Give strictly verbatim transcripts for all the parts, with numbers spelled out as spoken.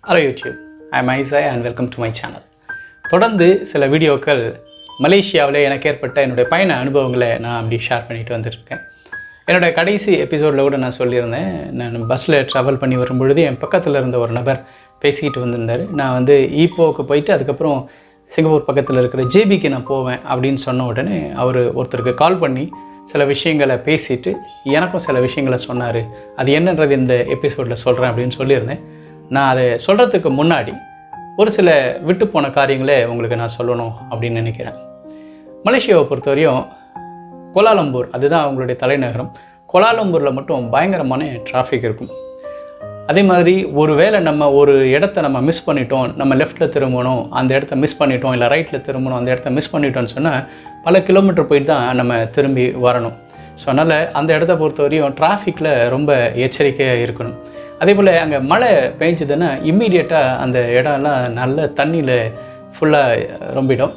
Hello YouTube, I am Isai and welcome to my channel. தொடர்ந்து சில வீடியோக்கள் மலேசியாவில் எனக்கு ஏற்பட்ட என்னுடைய பயண அனுபவங்களை நான் அப்படி ஷேர் பண்ணிட்டு வந்துருக்கேன். என்னோட கடைசி எபிசோடில் கூட நான் சொல்லியிருந்தேன், நான் பஸ்ஸில் ட்ராவல் பண்ணி வரும்பொழுது என் பக்கத்தில் இருந்த ஒரு நபர் பேசிக்கிட்டு வந்திருந்தார். நான் வந்து ஈப்போவுக்கு போயிட்டு அதுக்கப்புறம் சிங்கப்பூர் பக்கத்தில் இருக்கிற ஜேபிக்கு நான் போவேன் அப்படின்னு சொன்ன உடனே அவர் ஒருத்தருக்கு கால் பண்ணி சில விஷயங்களை பேசிட்டு எனக்கும் சில விஷயங்களை சொன்னார். அது என்னன்றது இந்த எபிசோடில் சொல்கிறேன் அப்படின்னு சொல்லியிருந்தேன். நான் அதை சொல்கிறதுக்கு முன்னாடி ஒரு சில விட்டு போன காரியங்களே உங்களுக்கு நான் சொல்லணும் அப்படின்னு நினைக்கிறேன். மலேசியாவை பொறுத்தவரையும் கோலாலம்பூர் அதுதான் அவங்களுடைய தலைநகரம். கோலாலம்பூரில் மட்டும் பயங்கரமான டிராஃபிக் இருக்கும். அதே மாதிரி ஒரு வேளை நம்ம ஒரு இடத்த நம்ம மிஸ் பண்ணிட்டோம், நம்ம லெஃப்ட்டில் திரும்பணும், அந்த இடத்த மிஸ் பண்ணிட்டோம், இல்லை ரைட்டில் திரும்பணும், அந்த இடத்த மிஸ் பண்ணிட்டோம்னு சொன்னால் பல கிலோமீட்டர் போயிட்டு தான் நம்ம திரும்பி வரணும். ஸோ அதனால் அந்த இடத்த பொறுத்தவரையும் டிராஃபிக்கில் ரொம்ப எச்சரிக்கையாக இருக்கணும். அதே போல் அங்கே மழை பெஞ்சதுன்னா இம்மீடியட்டாக அந்த இடம்லாம் நல்ல தண்ணியில் ஃபுல்லாக ரொம்பிடும்.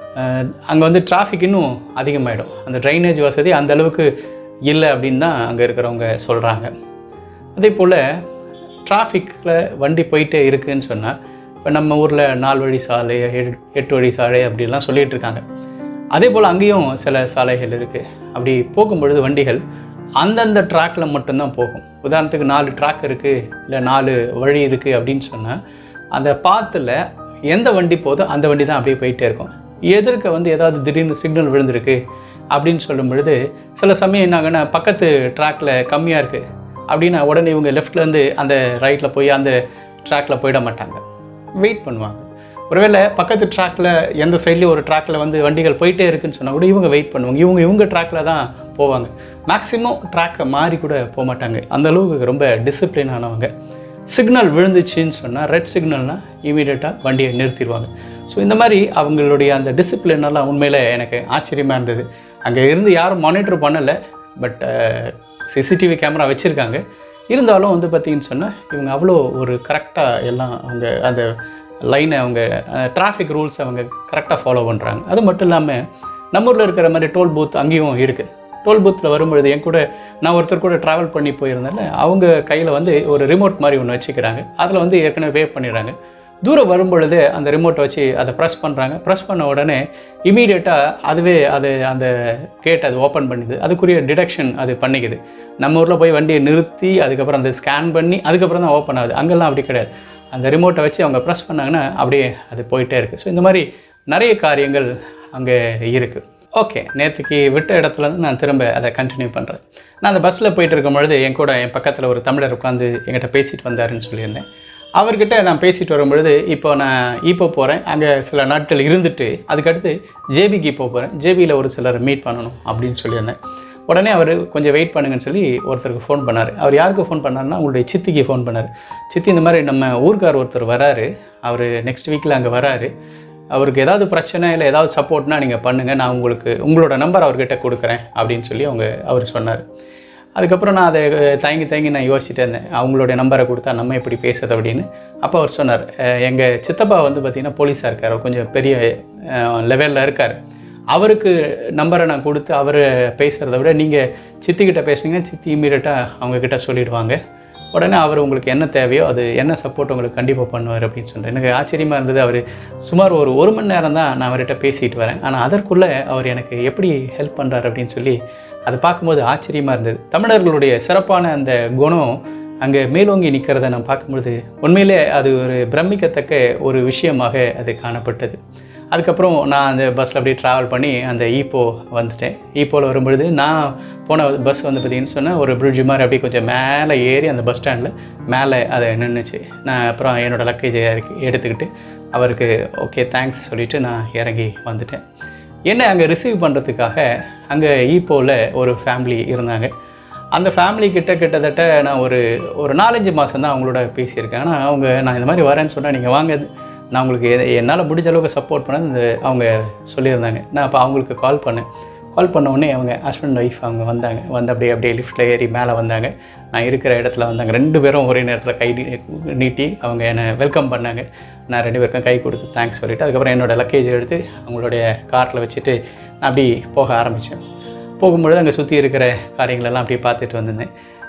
அங்கே வந்து டிராஃபிக் இன்னும் அதிகமாகிடும். அந்த ட்ரைனேஜ் வசதி அந்த அளவுக்கு இல்லை அப்படின்னு தான் அங்கே இருக்கிறவங்க சொல்கிறாங்க. அதே போல் டிராஃபிக்கில் வண்டி போயிட்டே இருக்குதுன்னு சொன்னால் இப்போ நம்ம ஊரில் நாலு வழி சாலை, எட்டு வழி சாலை அப்படிலாம் சொல்லிகிட்டு இருக்காங்க. அதே போல் அங்கேயும் சில சாலைகள் இருக்குது. அப்படி போகும்பொழுது வண்டிகள் அந்தந்த ட்ராக்கில் மட்டும்தான் போகும். உதாரணத்துக்கு நாலு ட்ராக் இருக்குது, இல்லை நாலு வழி இருக்குது அப்படின்னு சொன்னால் அந்த பாத்தில் எந்த வண்டி போதோ அந்த வண்டி தான் அப்படியே போயிட்டே இருக்கும். எதிர்க்க வந்து ஏதாவது திடீர்னு சிக்னல் விழுந்திருக்கு அப்படின்னு சொல்லும் பொழுது சில சமயம் என்னாங்கன்னா பக்கத்து ட்ராக்கில் கம்மியாக இருக்குது அப்படின்னா உடனே இவங்க லெஃப்ட்லேருந்து அந்த ரைட்டில் போய் அந்த ட்ராக்கில் போயிட மாட்டாங்க, வெயிட் பண்ணுவாங்க. ஒருவேளை பக்கத்து ட்ராக்கில் எந்த சைட்லேயும் ஒரு ட்ராக்கில் வந்து வண்டிகள் போயிட்டே இருக்குன்னு சொன்னால் கூட இவங்க வெயிட் பண்ணுவாங்க. இவங்க இவங்க ட்ராக்கில் தான் போவாங்க. மேக்ஸிமம் ட்ராக்கை மாறி கூட போக மாட்டாங்க. அந்தளவுக்கு ரொம்ப டிசிப்ளின் ஆனவங்க. சிக்னல் விழுந்துச்சின்னு சொன்னால் ரெட் சிக்னல்னால் இமீடியட்டாக வண்டியை நிறுத்திடுவாங்க. ஸோ இந்த மாதிரி அவங்களுடைய அந்த டிசிப்ளினெல்லாம் உண்மையில் எனக்கு ஆச்சரியமாக இருந்தது. அங்கே இருந்து யாரும் மானிட்டர் பண்ணலை, பட் சிசிடிவி கேமரா வச்சுருக்காங்க. இருந்தாலும் வந்து பார்த்திங்கன்னு சொன்னால் இவங்க அவ்வளோ ஒரு கரெக்டாக எல்லாம் அவங்க அந்த லைனை அவங்க டிராஃபிக் ரூல்ஸ் அவங்க கரெக்டாக ஃபாலோ பண்ணுறாங்க. அது மட்டும் இல்லாமல் நம்ம ஊரில் இருக்கிற மாதிரி டோல் பூத் அங்கேயும் இருக்குது. டோல் பூத்தில் வரும்பொழுது என் கூட நான் ஒருத்தர் கூட ட்ராவல் பண்ணி போயிருந்தால அவங்க கையில் வந்து ஒரு ரிமோட் மாதிரி ஒன்று வச்சுக்கிறாங்க. அதில் வந்து ஏற்கனவே பே பண்ணிடுறாங்க. தூரம் வரும்பொழுது அந்த ரிமோட்டை வச்சு அதை ப்ரெஸ் பண்ணுறாங்க. ப்ரெஸ் பண்ண உடனே இமீடியட்டாக அதுவே அது அந்த கேட் அது ஓப்பன் பண்ணிது. அதுக்குரிய டிடெக்ஷன் அது பண்ணிக்குது. நம்ம ஊரில் போய் வண்டியை நிறுத்தி அதுக்கப்புறம் அந்த ஸ்கேன் பண்ணி அதுக்கப்புறம் தான் ஓப்பன் ஆகுது. அங்கெல்லாம் அப்படி கிடையாது. அந்த ரிமோட்டை வச்சு அவங்க ப்ரெஸ் பண்ணாங்கன்னா அப்படியே அது போயிட்டே இருக்குது. ஸோ இந்த மாதிரி நிறைய காரியங்கள் அங்கே இருக்குது. ஓகே, நேற்றுக்கு விட்ட இடத்துலேருந்து நான் திரும்ப அதை கண்டினியூ பண்ணுறேன். நான் அந்த பஸ்ஸில் போயிட்டு இருக்கும் பொழுது என் கூட என் பக்கத்தில் ஒரு தமிழர் உட்காந்து என்கிட்ட பேசிட்டு வந்தாருன்னு சொல்லியிருந்தேன். அவர்கிட்ட நான் பேசிட்டு வரும்பொழுது இப்போ நான் ஈப்போ போகிறேன், அங்கே சில நாட்கள் இருந்துட்டு அதுக்கடுத்து ஜேபிக்கு இப்போ போகிறேன், ஜேபியில் ஒரு சிலர் மீட் பண்ணணும் அப்படின்னு சொல்லியிருந்தேன். உடனே அவர் கொஞ்சம் வெயிட் பண்ணுங்கன்னு சொல்லி ஒருத்தருக்கு ஃபோன் பண்ணார். அவர் யாருக்கு ஃபோன் பண்ணார்னா உங்களுடைய சித்திக்கு ஃபோன் பண்ணார். சித்தி இந்த மாதிரி நம்ம ஊர்க்கார் ஒருத்தர் வராரு, அவர் நெக்ஸ்ட் வீக்கில் அங்கே வராரு, அவருக்கு ஏதாவது பிரச்சனை இல்லை ஏதாவது சப்போர்ட்னா நீங்கள் பண்ணுங்கள், நான் உங்களுக்கு உங்களோட நம்பர் அவர்கிட்ட கொடுக்குறேன் அப்படின்னு சொல்லி அவங்க அவர் சொன்னார். அதுக்கப்புறம் நான் அதை தயங்கி தயங்கி நான் யோசிச்சுட்டு இருந்தேன், அவங்களுடைய நம்பரை கொடுத்தா நம்ம எப்படி பேசுறது அப்படின்னு. அப்போ அவர் சொன்னார், எங்கள் சித்தப்பா வந்து பார்த்திங்கன்னா போலீஸாக இருக்கார், அவர் கொஞ்சம் பெரிய லெவலில் இருக்கார், அவருக்கு நம்பரை நான் கொடுத்து அவர் பேசுகிறத விட நீங்கள் சித்திக்கிட்ட பேசுனீங்கன்னா சித்தி இமீடியட்டாக அவங்கக்கிட்ட சொல்லிவிடுவாங்க. உடனே அவர் உங்களுக்கு என்ன தேவையோ அது என்ன சப்போர்ட் உங்களுக்கு கண்டிப்பாக பண்ணுவார் அப்படின்னு சொல்கிறேன். எனக்கு ஆச்சரியமாக இருந்தது. அவர் சுமார் ஒரு ஒரு மணி நேரம் தான் நான் அவர்கிட்ட பேசிட்டு வரேன். ஆனால் அதற்குள்ளே அவர் எனக்கு எப்படி ஹெல்ப் பண்ணுறாரு அப்படின்னு சொல்லி அதை பார்க்கும்போது ஆச்சரியமாக இருந்தது. தமிழர்களுடைய சிறப்பான அந்த குணம் அங்கே மேலோங்கி நிற்கிறத நான் பார்க்கும்பொழுது உண்மையிலே அது ஒரு பிரமிக்கத்தக்க ஒரு விஷயமாக அது காணப்பட்டது. அதுக்கப்புறம் நான் அந்த பஸ்ஸில் அப்படியே ட்ராவல் பண்ணி அந்த ஈப்போ வந்துட்டேன். ஈப்போவில் வரும்பொழுது நான் போன பஸ் வந்து பார்த்திங்கன்னு சொன்னால் ஒரு பிரிட்ஜ் மாதிரி அப்படியே கொஞ்சம் மேலே ஏறி அந்த பஸ் ஸ்டாண்டில் மேலே அதை நின்றுச்சு. நான் அப்புறம் என்னோடய லக்கேஜை எடுத்துக்கிட்டு அவருக்கு ஓகே தேங்க்ஸ் சொல்லிவிட்டு நான் இறங்கி வந்துட்டேன். என்னை அங்கே ரிசீவ் பண்ணுறதுக்காக அங்கே ஈப்போவில் ஒரு ஃபேமிலி இருந்தாங்க. அந்த ஃபேமிலி கிட்ட கிட்டத்தட்ட நான் ஒரு ஒரு நாலஞ்சு மாதம் தான் அவங்களோட பேசியிருக்கேன். ஆனால் அவங்க நான் இந்த மாதிரி வரேன்னு சொன்னால் நீங்கள் வாங்க, நான் உங்களுக்கு என்னால் முடிஞ்ச அளவுக்கு சப்போர்ட் பண்ண இந்த அவங்க சொல்லியிருந்தாங்க. நான் அப்போ அவங்களுக்கு கால் பண்ணேன். கால் பண்ண உடனே அவங்க ஹஸ்பண்ட் ஒய்ஃப் அவங்க வந்தாங்க. வந்து அப்படியே அப்படியே லிஃப்ட்டில் ஏறி மேலே வந்தாங்க. நான் இருக்கிற இடத்துல வந்தாங்க. ரெண்டு பேரும் ஒரே நேரத்தில் கை நீட்டி அவங்க என்னை வெல்கம் பண்ணாங்க. நான் ரெண்டு பேருக்கும் கை கொடுத்து தேங்க்ஸ் சொல்லிவிட்டு அதுக்கப்புறம் என்னோடய லக்கேஜ் எடுத்து அவங்களுடைய காரில் வச்சுட்டு நான் அப்படி போக ஆரம்பித்தேன். போகும்பொழுது அங்கே சுற்றி இருக்கிற காரியங்களெல்லாம் அப்படியே பார்த்துட்டு வந்திருந்தேன்.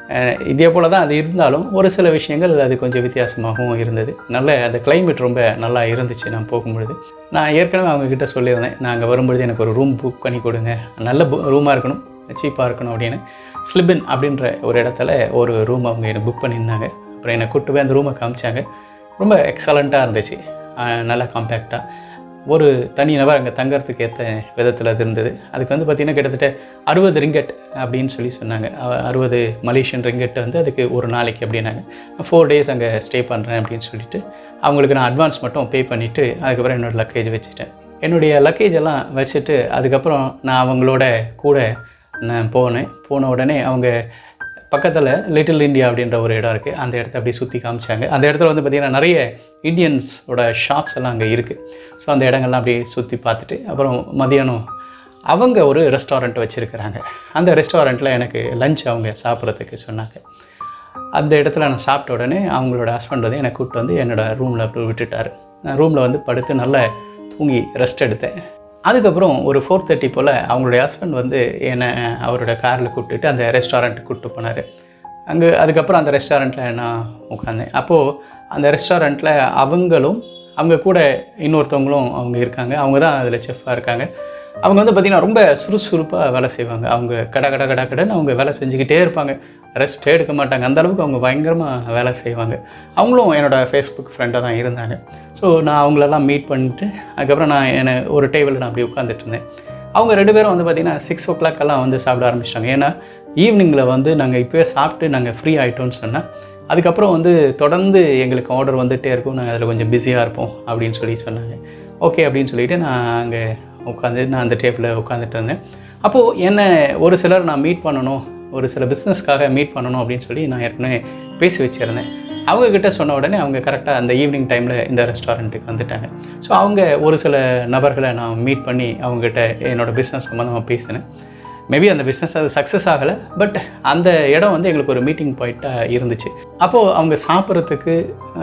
இதே போல் தான் அது இருந்தாலும் ஒரு சில விஷயங்கள் அது கொஞ்சம் வித்தியாசமாகவும் இருந்தது. நல்ல அந்த கிளைமேட் ரொம்ப நல்லா இருந்துச்சு நான் போகும்பொழுது. நான் ஏற்கனவே அவங்கக்கிட்ட சொல்லியிருந்தேன், நான் அங்கே வரும்பொழுது எனக்கு ஒரு ரூம் புக் பண்ணி கொடுங்க, நல்ல ரூமாக இருக்கணும், சீப்பாக இருக்கணும் அப்படின்னு. ஸ்லிபின் அப்படின்ற ஒரு இடத்துல ஒரு ரூம் அவங்க எனக்கு புக் பண்ணியிருந்தாங்க. அப்புறம் என்னை கூப்பிட்டு போய் அந்த ரூமை காமிச்சாங்க. ரொம்ப எக்ஸலண்ட்டாக இருந்துச்சு, நல்லா காம்பேக்டாக. ஒரு தனி நபர் அங்கே தங்கறதுக்கு ஏற்ற விதத்தில் அது இருந்தது. அதுக்கு வந்து பார்த்திங்கன்னா கிட்டத்தட்ட அறுபது ரிங்கெட் அப்படின்னு சொல்லி சொன்னாங்க. அறுபது மலேசியன் ரிங்கெட் வந்து அதுக்கு ஒரு நாளைக்கு அப்படின்னாங்க. ஃபோர் டேஸ் அங்கே ஸ்டே பண்ணுறேன் அப்படின்னு சொல்லிவிட்டு அவங்களுக்கு நான் அட்வான்ஸ் மட்டும் பே பண்ணிவிட்டு அதுக்கப்புறம் என்னோடய லக்கேஜ் வச்சுட்டேன். என்னுடைய லக்கேஜ் எல்லாம் வச்சுட்டு அதுக்கப்புறம் நான் அவங்களோட கூட நான் போனேன். போன உடனே அவங்க பக்கத்தில் லிட்டில் இந்தியா அப்படின்ற ஒரு இடம் இருக்குது. அந்த இடத்த அப்படியே சுற்றி காமிச்சாங்க. அந்த இடத்துல வந்து பார்த்திங்கன்னா நிறைய இந்தியன்ஸோட ஷாப்ஸ் எல்லாம் அங்கே இருக்குது. ஸோ அந்த இடங்கள்லாம் அப்படியே சுற்றி பார்த்துட்டு அப்புறம் மதியானம் அவங்க ஒரு ரெஸ்டாரண்ட் வச்சுருக்கிறாங்க. அந்த ரெஸ்டாரண்ட்டில் எனக்கு லஞ்ச் அவங்க சாப்பிட்றதுக்கு சொன்னாங்க. அந்த இடத்துல நான் சாப்பிட்ட உடனே அவங்களோட ஹஸ்பண்ட் வந்து என்னை கூப்பிட்டு வந்து என்னோடய ரூமில் அப்படி விட்டுட்டார். நான் ரூமில் வந்து படுத்து நல்லா தூங்கி ரெஸ்ட் எடுத்தேன். அதுக்கப்புறம் ஒரு ஃபோர் தேர்ட்டி போல் அவங்களுடைய ஹஸ்பண்ட் வந்து என்னை அவரோட காரில் கூப்பிட்டுட்டு அந்த ரெஸ்டாரண்ட்டுக்கு கூப்பிட்டு போனார். அங்கே அதுக்கப்புறம் அந்த ரெஸ்டாரண்ட்டில் நான் உட்காந்தேன். அப்போது அந்த ரெஸ்டாரண்ட்டில் அவங்களும் அவங்க கூட இன்னொருத்தவங்களும் அவங்க இருக்காங்க. அவங்க தான் அதில் செஃப்பாக இருக்காங்க. அவங்க வந்து பார்த்திங்கன்னா ரொம்ப சுறுசுறுப்பாக வேலை செய்வாங்க. அவங்க கட கட கட கடன்னு அவங்க வேலை செஞ்சுக்கிட்டே இருப்பாங்க, ரெஸ்ட்டே எடுக்க மாட்டாங்க. அந்தளவுக்கு அவங்க பயங்கரமாக வேலை செய்வாங்க. அவங்களும் என்னோடய ஃபேஸ்புக் ஃப்ரெண்டாக தான் இருந்தாங்க. ஸோ நான் அவங்களெல்லாம் மீட் பண்ணிட்டு அதுக்கப்புறம் நான் என்னை ஒரு டேபிளில் நான் அப்படி உட்காந்துட்டு இருந்தேன். அவங்க ரெண்டு பேரும் வந்து பார்த்திங்கன்னா சிக்ஸ் ஓ கிளாக்கெல்லாம் வந்து சாப்பிட ஆரம்பிச்சிட்டாங்க. ஏன்னா ஈவினிங்கில் வந்து நாங்கள் இப்போயே சாப்பிட்டு நாங்கள் ஃப்ரீ ஆகிட்டோன்னு சொன்னால் அதுக்கப்புறம் வந்து தொடர்ந்து எங்களுக்கு ஆர்டர் வந்துகிட்டே இருக்கும், நாங்கள் அதில் கொஞ்சம் பிஸியாக இருப்போம் அப்படின்னு சொல்லி சொன்னாங்க. ஓகே அப்படின்னு சொல்லிவிட்டு நான் அங்கே உட்காந்து நான் அந்த டேபிளில் உட்காந்துட்டு இருந்தேன். அப்போது என்னை ஒரு சிலர் நான் மீட் பண்ணணும், ஒரு சில பிஸ்னஸ்க்காக மீட் பண்ணணும் அப்படின்னு சொல்லி நான் ஏற்கனவே பேசி வச்சுருந்தேன். அவங்கக்கிட்ட சொன்ன உடனே அவங்க கரெக்டாக அந்த ஈவினிங் டைமில் இந்த ரெஸ்டாரண்ட்டுக்கு வந்துட்டாங்க. ஸோ அவங்க ஒரு சில நபர்களை நான் மீட் பண்ணி அவங்ககிட்ட என்னோடய பிஸ்னஸ் சம்மந்தமாக பேசினேன். மேபி அந்த பிஸ்னஸ் அது சக்ஸஸ் ஆகலை, பட் அந்த இடம் வந்து எங்களுக்கு ஒரு மீட்டிங் பாயிண்ட்டாக இருந்துச்சு. அப்போது அவங்க சாப்பிட்றதுக்கு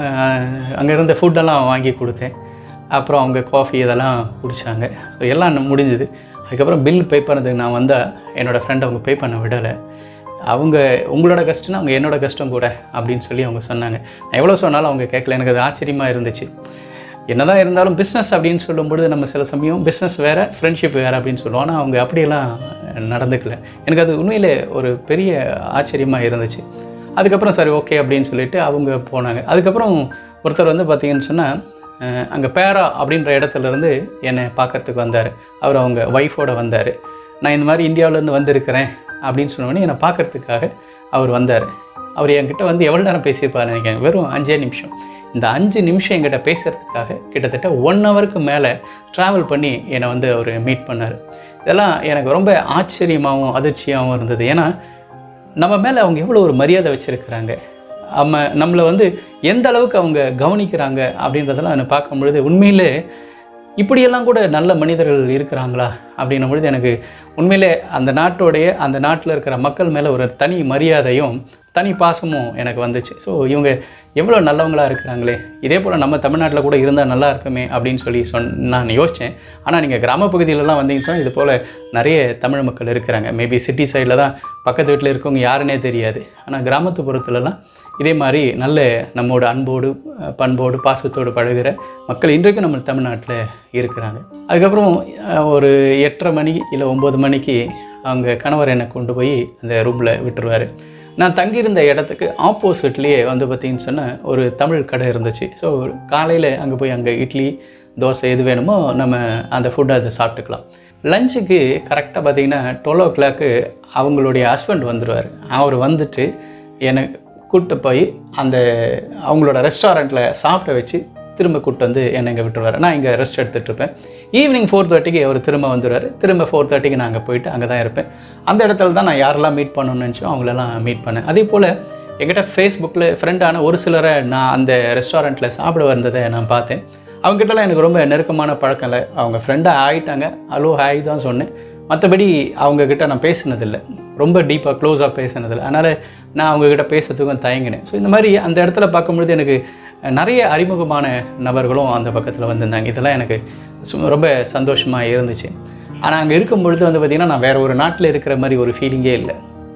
அங்கே இருந்த ஃபுட்டெல்லாம் வாங்கி கொடுத்தேன். அப்புறம் அவங்க காஃபி இதெல்லாம் குடித்தாங்க. ஸோ எல்லாம் முடிஞ்சுது. அதுக்கப்புறம் பில் பே பண்ணுறதுக்கு நான் வந்தால் என்னோடய ஃப்ரெண்ட் அவங்க பே பண்ண விடலை. அவங்க உங்களோட கஷ்டம்னா அவங்க என்னோடய கஷ்டம் கூட அப்படின்னு சொல்லி அவங்க சொன்னாங்க. நான் எவ்வளோ சொன்னாலும் அவங்க கேட்கல. எனக்கு அது ஆச்சரியமாக இருந்துச்சு. என்ன தான் இருந்தாலும் பிஸ்னஸ் அப்படின்னு சொல்லும்பொழுது நம்ம சில சமயம் பிஸ்னஸ் வேறு, ஃப்ரெண்ட்ஷிப் வேறு அப்படின்னு சொல்லுவோம். ஆனால் அவங்க அப்படியெல்லாம் நடந்துக்கல. எனக்கு அது உண்மையிலே ஒரு பெரிய ஆச்சரியமாக இருந்துச்சு. அதுக்கப்புறம் சரி ஓகே அப்படின்னு சொல்லிவிட்டு அவங்க போனாங்க. அதுக்கப்புறம் ஒருத்தர் வந்து பார்த்திங்கன்னு சொன்னால் அங்கே பேரா அப்படின்ற இடத்துலேருந்து என்னை பார்க்குறதுக்கு வந்தார். அவர் அவங்க ஒய்ஃபோடு வந்தார். நான் இந்த மாதிரி இந்தியாவிலேருந்து வந்திருக்கிறேன் அப்படின்னு சொன்னோடனே என்னை பார்க்குறதுக்காக அவர் வந்தார். அவர் என்கிட்ட வந்து எவ்வளோ நேரம் பேசியிருப்பார் நினைக்கிறேன், வெறும் அஞ்சே நிமிஷம். இந்த அஞ்சு நிமிஷம் என்கிட்ட பேசுகிறதுக்காக கிட்டத்தட்ட ஒன் ஹவருக்கு மேலே ட்ராவல் பண்ணி என்னை வந்து அவர் மீட் பண்ணார். இதெல்லாம் எனக்கு ரொம்ப ஆச்சரியமாகவும் அதிர்ச்சியாகவும் இருந்தது. ஏன்னா நம்ம மேலே அவங்க எவ்வளோ ஒரு மரியாதை வச்சுருக்கிறாங்க, நம்ம நம்மளை வந்து எந்த அளவுக்கு அவங்க கவனிக்கிறாங்க அப்படின்றதெல்லாம் நான் பார்க்கும்பொழுது உண்மையிலே இப்படியெல்லாம் கூட நல்ல மனிதர்கள் இருக்கிறாங்களா அப்படின்னும் பொழுது எனக்கு உண்மையிலே அந்த நாட்டோடைய அந்த நாட்டில் இருக்கிற மக்கள் மேலே ஒரு தனி மரியாதையும் தனி பாசமும் எனக்கு வந்துச்சு. ஸோ இவங்க எவ்வளோ நல்லவங்களாக இருக்கிறாங்களே, இதே போல் நம்ம தமிழ்நாட்டில் கூட இருந்தால் நல்லா இருக்குமே அப்படின்னு சொல்லி சொன் நான் யோசித்தேன். ஆனால் நீங்கள் கிராமப்பகுதியிலலாம் வந்தீங்கன்னு சொன்னால் இது போல் நிறைய தமிழ் மக்கள் இருக்கிறாங்க. மேபி சிட்டி சைடில் தான் பக்கத்து வீட்டில் இருக்கவங்க யாருன்னே தெரியாது. ஆனால் கிராமத்துப்புறத்துலலாம் இதே மாதிரி நல்ல நம்மோட அன்போடு பண்போடு பாசத்தோடு பழகிற மக்கள் இன்றைக்கும் நம்ம தமிழ்நாட்டில் இருக்கிறாங்க. அதுக்கப்புறம் ஒரு எட்டரை மணி இல்லை ஒம்பது மணிக்கு அவங்க கணவர் என்னை கொண்டு போய் அந்த ரூமில் விட்டுருவார். நான் தங்கியிருந்த இடத்துக்கு ஆப்போசிட்லேயே வந்து பார்த்திங்கன்னு சொன்னால் ஒரு தமிழ் கடை இருந்துச்சு. ஸோ காலையில் அங்கே போய் அங்கே இட்லி தோசை எது வேணுமோ நம்ம அந்த ஃபுட்டை அதை சாப்பிட்டுக்கலாம். லஞ்சுக்கு கரெக்டாக பார்த்திங்கன்னா டுவெல் ஓ கிளாக்கு அவங்களுடைய ஹஸ்பண்ட் வந்துடுவார். அவர் வந்துட்டு என்னை கூப்பிட்டு போய் அந்த அவங்களோட ரெஸ்டாரண்ட்டில் சாப்பிட வச்சு திரும்ப கூப்பிட்டு வந்து என்னை இங்கே விட்டுருவார். நான் இங்கே ரெஸ்ட் எடுத்துகிட்ருப்பேன். ஈவினிங் ஃபோர் தேர்ட்டிக்கு அவர் திரும்ப வந்துடுவார். திரும்ப ஃபோர் தேர்ட்டிக்கு நான் அங்கே போயிட்டு அங்கே தான் இருப்பேன். அந்த இடத்துல தான் நான் யாரெல்லாம் மீட் பண்ணணும்னு நினச்சோ அவங்களெல்லாம் மீட் பண்ணேன். அதே போல் என்கிட்ட ஃபேஸ்புக்கில் ஃப்ரெண்டான ஒரு சிலரை நான் அந்த ரெஸ்டாரண்ட்டில் சாப்பிட வந்ததை நான் பார்த்தேன். அவங்ககிட்டலாம் எனக்கு ரொம்ப நெருக்கமான பழக்கம் இல்லை. அவங்க ஃப்ரெண்டாக ஆகிட்டாங்க, ஹலோ ஹாய் தான் சொன்னேன். மற்றபடி அவங்கக்கிட்ட நான் பேசினதில்லை, ரொம்ப டீப்பாக க்ளோஸாக பேசினதில்லை. அதனால் நான் அவங்கக்கிட்ட பேசுறதுக்கும் தயங்கினேன். ஸோ இந்த மாதிரி அந்த இடத்துல பார்க்கும்பொழுது எனக்கு நிறைய அறிமுகமான நபர்களும் அந்த பக்கத்தில் வந்திருந்தாங்க. இதெல்லாம் எனக்கு ரொம்ப சந்தோஷமாக இருந்துச்சு. ஆனால் அங்கே இருக்கும் பொழுது வந்து பார்த்திங்கன்னா நான் வேறு ஒரு நாட்டில் இருக்கிற மாதிரி ஒரு ஃபீலிங்கே இல்லை.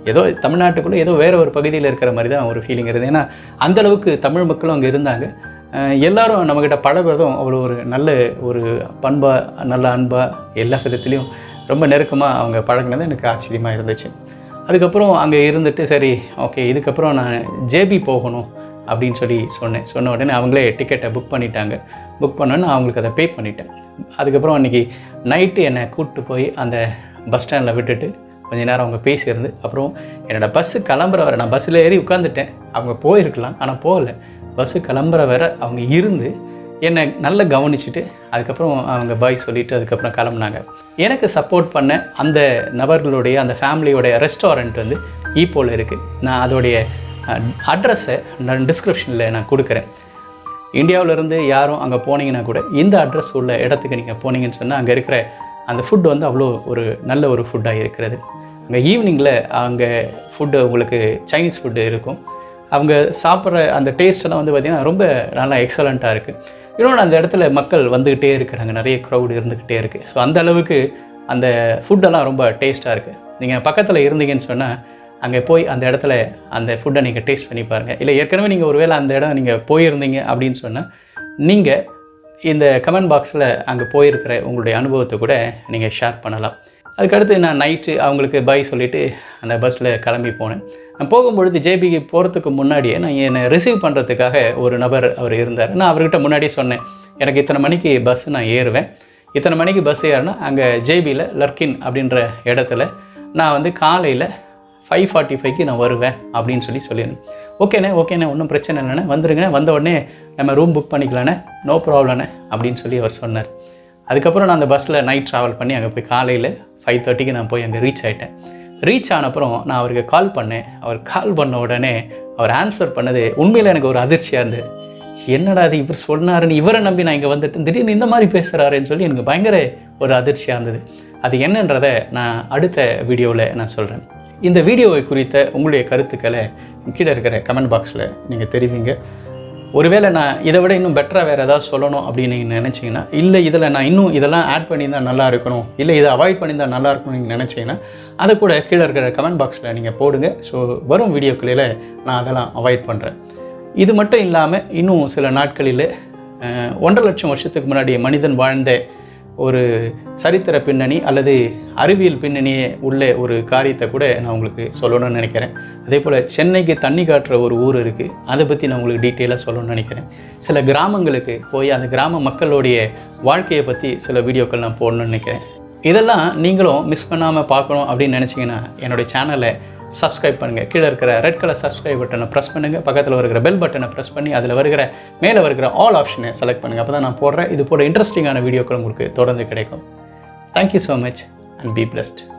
ஏதோ தமிழ்நாட்டுக்குள்ளே ஏதோ வேறு ஒரு பகுதியில் இருக்கிற மாதிரி தான் ஒரு ஃபீலிங் இருந்தது. ஏன்னா அந்தளவுக்கு தமிழ் மக்களும் அங்கே இருந்தாங்க. எல்லோரும் நம்மக்கிட்ட பழகுறதும் அவ்வளோ ஒரு நல்ல ஒரு பண்பாக, நல்ல அன்பாக, எல்லா விதத்துலேயும் ரொம்ப நெருக்கமாக அவங்க பழகினது எனக்கு ஆச்சரியமாக இருந்துச்சு. அதுக்கப்புறம் அங்கே இருந்துட்டு சரி ஓகே இதுக்கப்புறம் நான் ஜேபி போகணும் அப்படின்னு சொல்லி சொன்னேன். சொன்ன உடனே அவங்களே டிக்கெட்டை புக் பண்ணிட்டாங்க. புக் பண்ணோன்னு அவங்களுக்கு அதை பே பண்ணிட்டேன். அதுக்கப்புறம் அன்றைக்கி நைட்டு என்னை கூப்பிட்டு போய் அந்த பஸ் ஸ்டாண்டில் விட்டுட்டு கொஞ்ச நேரம் அவங்க பேசியிருந்து அப்புறம் என்னோடய பஸ்ஸு கிளம்புற வரை, நான் பஸ்ஸில் ஏறி உட்காந்துட்டேன். அவங்க போயிருக்கலாம், ஆனால் போகலை. பஸ்ஸு கிளம்புற வரை அவங்க இருந்து என்னை நல்லா கவனிச்சுட்டு அதுக்கப்புறம் அவங்க பாய் சொல்லிவிட்டு அதுக்கப்புறம் கிளம்புனாங்க. எனக்கு சப்போர்ட் பண்ண அந்த நபர்களுடைய அந்த ஃபேமிலியோடைய ரெஸ்டாரண்ட் வந்து ஈப்போவில் இருக்குது. நான் அதோடைய அட்ரஸை நான் டிஸ்கிரிப்ஷனில் நான் கொடுக்குறேன். இந்தியாவிலேருந்து யாரும் அங்கே போனீங்கன்னா கூட இந்த அட்ரஸ் உள்ள இடத்துக்கு நீங்கள் போனீங்கன்னு சொன்னால் அங்கே இருக்கிற அந்த ஃபுட்டு வந்து அவ்வளோ ஒரு நல்ல ஒரு ஃபுட்டாக இருக்கிறது. அங்கே ஈவினிங்கில் அங்கே ஃபுட்டு உங்களுக்கு சைனீஸ் ஃபுட்டு இருக்கும். அவங்க சாப்பிட்ற அந்த டேஸ்ட்டெல்லாம் வந்து பார்த்திங்கன்னா ரொம்ப நல்லா எக்ஸலண்ட்டாக இருக்குது. இன்னொன்று அந்த இடத்துல மக்கள் வந்துக்கிட்டே இருக்கிறாங்க, நிறைய க்ரௌடு இருந்துக்கிட்டே இருக்குது. ஸோ அந்த அளவுக்கு அந்த ஃபுட்டெல்லாம் ரொம்ப டேஸ்ட்டாக இருக்குது. நீங்கள் பக்கத்தில் இருந்தீங்கன்னு சொன்னால் அங்கே போய் அந்த இடத்துல அந்த ஃபுட்டை நீங்கள் டேஸ்ட் பண்ணி பாருங்கள். இல்லை ஏற்கனவே நீங்கள் ஒருவேளை அந்த இடம் நீங்கள் போயிருந்தீங்க அப்படின்னு சொன்னால் நீங்கள் இந்த கமெண்ட் பாக்ஸில் அங்கே போயிருக்கிற உங்களுடைய அனுபவத்தை கூட நீங்கள் ஷேர் பண்ணலாம். அதுக்கடுத்து நான் நைட்டு அவங்களுக்கு பாய் சொல்லிவிட்டு அந்த பஸ்ஸில் கிளம்பி போனேன். நான் போகும்பொழுது ஜேபிக்கு போகிறதுக்கு முன்னாடியே நான் என்னை ரிசீவ் பண்ணுறதுக்காக ஒரு நபர் அவர் இருந்தார். நான் அவர்கிட்ட முன்னாடியே சொன்னேன், எனக்கு இத்தனை மணிக்கு பஸ்ஸு நான் ஏறுவேன், இத்தனை மணிக்கு பஸ் ஏறினா அங்கே ஜேபியில் லர்கின் அப்படின்ற இடத்துல நான் வந்து காலையில் ஃபைவ் ஃபார்ட்டி ஃபைவ்க்கு நான் வருவேன் அப்படின்னு சொல்லி சொல்லியிருந்தேன். ஓகேண்ணே ஓகேண்ணே ஒன்றும் பிரச்சனை இல்லைண்ணே, வந்துருங்கண்ணே, வந்த உடனே நம்ம ரூம் புக் பண்ணிக்கலாண்ணே, நோ ப்ராப்ளண்ணே அப்படின்னு சொல்லி அவர் சொன்னார். அதுக்கப்புறம் நான் அந்த பஸ்ஸில் நைட் ட்ராவல் பண்ணி அங்கே போய் காலையில் ஃபைவ் தேர்ட்டிக்கு நான் போய் அங்கே ரீச் ஆகிட்டேன். ரீச் ஆனப்புறம் நான் அவருக்கு கால் பண்ணேன். அவர் கால் பண்ண உடனே அவர் ஆன்சர் பண்ணது உண்மையில் எனக்கு ஒரு அதிர்ச்சியாக இருந்தது. என்னடா அது இவர் சொன்னாருன்னு இவரை நம்பி நான் இங்கே வந்துட்டு திடீர்னு இந்த மாதிரி பேசுகிறாருன்னு சொல்லி எனக்கு பயங்கர ஒரு அதிர்ச்சியாக இருந்தது. அது என்னன்றதை நான் அடுத்த வீடியோவில் நான் சொல்கிறேன். இந்த வீடியோவை குறித்த உங்களுடைய கருத்துக்களை கீழே இருக்கிற கமெண்ட் பாக்ஸில் நீங்கள் தெரிவிங்க. ஒருவேளை நான் இதை விட இன்னும் பெட்டராக வேறு ஏதாவது சொல்லணும் அப்படின்னு நீங்கள் நினச்சிங்கன்னா, இல்லை இதில் நான் இன்னும் இதெல்லாம் ஆட் பண்ணியிருந்தால் நல்லா இருக்கணும், இல்லை இதை அவாய்ட் பண்ணியிருந்தால் நல்லா இருக்கணும்னு நீங்கள் நினச்சிங்கன்னா அதை கூட கீழே இருக்கிற கமெண்ட் பாக்ஸில் நீங்கள் போடுங்க. ஸோ வரும் வீடியோக்களில் நான் அதெல்லாம் அவாய்ட் பண்ணுறேன். இது மட்டும் இல்லாமல் இன்னும் சில நாட்களில் ஒன்றரை லட்சம் வருஷத்துக்கு முன்னாடி மனிதன் வாழ்ந்த ஒரு சரித்திர பின்னணி அல்லது அறிவியல் பின்னணியே உள்ள ஒரு காரியத்தை கூட நான் உங்களுக்கு சொல்லணும்னு நினைக்கிறேன். அதே போல் சென்னைக்கு தண்ணி காட்டுற ஒரு ஊர் இருக்குது, அதை பற்றி நான் உங்களுக்கு டீட்டெயிலாக சொல்லணும்னு நினைக்கிறேன். சில கிராமங்களுக்கு போய் அந்த கிராம மக்களுடைய வாழ்க்கையை பற்றி சில வீடியோக்கள் நான் போடணும்னு நினைக்கிறேன். இதெல்லாம் நீங்களும் மிஸ் பண்ணாமல் பார்க்கணும் அப்படின்னு நினச்சிங்கன்னா என்னுடைய சேனலை சப்ஸ்கிரைப் பண்ணுங்கள். கீழே இருக்கிற ரெட் கலர் சப்ஸ்கிரைப் பட்டனை ப்ரெஸ் பண்ணுங்கள். பக்கத்தில் வருகிற பெல் பட்டனை ப்ரெஸ் பண்ணி அதில் வருகிற மேலே வருகிற ஆல் ஆப்ஷனை செலக்ட் பண்ணுங்கள். அப்போ தான் நான் போடுறேன் இது போல இன்ட்ரெஸ்டிங்கான வீடியோக்கள் உங்களுக்கு தொடர்ந்து கிடைக்கும். Thank you so much and be blessed.